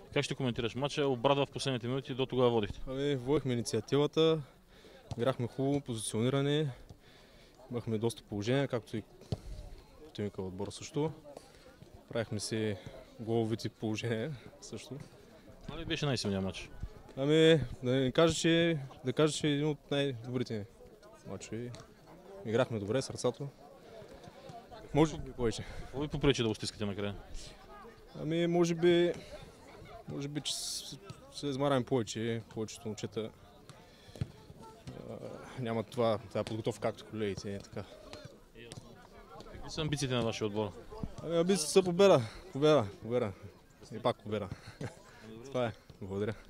Как ще коментираш матча? Обрадва в последните минути, до тогава водихте. Водихме инициативата, играхме хубаво позициониране, имахме доста положения, както и противника отбор също. Правихме си головите положения също. Това ли беше най-силният матч? Да кажа, че е един от най-добрите матчове. Играхме добре, сърцато. Може би повече. Какво ви попречи да го стискате накрая? Може би, че се измараме повече. Повечето момчета нямат това подготовка, както колегите. Така. Какви са амбициите на вашия отбор? Амбициите са победа. И пак победа. Това е. Благодаря.